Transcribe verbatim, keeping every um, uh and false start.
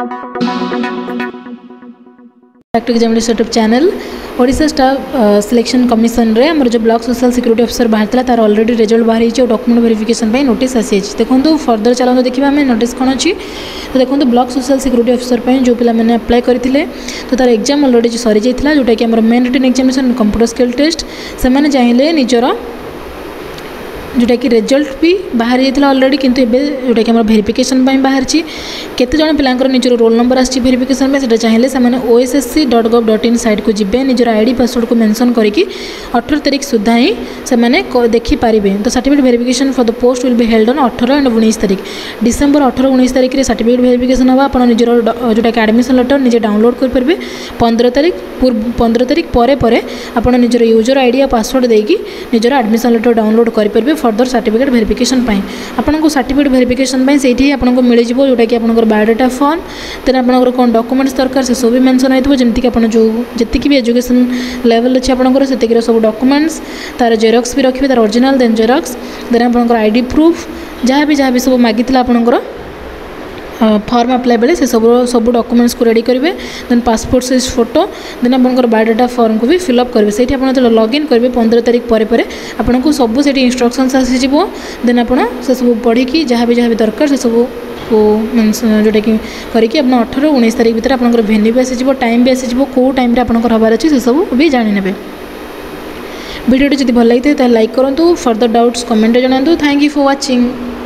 Back examination YouTube channel Odisha staff selection commission रे हमर जो ब्लॉक सोशल सिक्यूरिटी ऑफिसर बाहर तार ऑलरेडी रिजल्ट बाहर और डॉक्यूमेंट वेरिफिकेशन पे नोटिस आसी देखो फर्दर चलते देखा आम नोटिस कौन अच्छी तो देखो ब्लॉक सोशल सिक्यूरिटी ऑफिसर पे जो पिला मैंने अप्लाई करते तो तार एग्जाम ऑलरेडी सरी जाता जोटा कि main written examination computer skill test से मैंने चाहिए निजर जोटा कि रिजल्ट भी बाहर जाता ऑलरेडी किंतु एबे जोटा कि वेरिफिकेशन बाहर केते जन पिलांकर निजर रोल नंबर आसी वेरिफिकेशन में चाहिए से OSSC dot gov dot in site को जिबे निजर आईडी पासवर्ड को मेंशन करके अठारह तारीख सुधा ही से देखिपारे तो certificate verification for the post will be held on अठारह एंड उन्नीस तारीख डिसेंबर अठारह उन्नीस तारीख में सर्टिफिकेट वेरिफिकेशन हम आप निजर जोटा कि एडमिशन लेटर निजे डाउनलोड करेंगे पंद्रह तारीख पूर्व पंद्रह तारीख पर पर आप निजर यूजर आईडी और पासवर्ड देकी निजर एडमिशन लेटर डाउनलोड करेंगे फर्दर सर्टिफिकेट वेरिफिकेशन आपको सर्टिफिकेट वेरिफिकेशन से आपको मिल जोटा कि आप बायोडाटा फॉर्म देन आप कौन डॉक्यूमेंट्स दरकार से सब भी मेंशन होइतबो जेमति कि आपण जो जति भी एजुकेशन लेवल अच्छे आपंकर से सब डॉक्यूमेंट्स तार जेरॉक्स भी रखिए तार ओरिजिनल देन जेरॉक्स देन आपंकर आईडी प्रूफ जहाँ भी जहाँ भी सब मागिथिला आपंकर फॉर्म अप्लाई बेले से सब सब डॉक्यूमेंट्स को रेडी करेंगे then passport size photo then आपंकर बायोडाटा फॉर्म को भी फिलअप करेंगे से आप लॉगिन करेंगे पंद्रह तारीख पर पर आपको सब से इंस्ट्रक्शंस आसीज देन आप से सब पढ़ी जहाँ भी जहाँ भी दरकार से सब को जोटा कि करके आप अठारह उन्नीस तारीख भितर आप भेन्यू भी आसीज टाइम भी आसीज कौ टाइम आपंकर हबार अच्छे से सब भी जाने वीडियो जब भल लगी तो लाइक करूँ फर्दर डाउट्स कमेंट जनातु थैंक यू फॉर वाचिंग।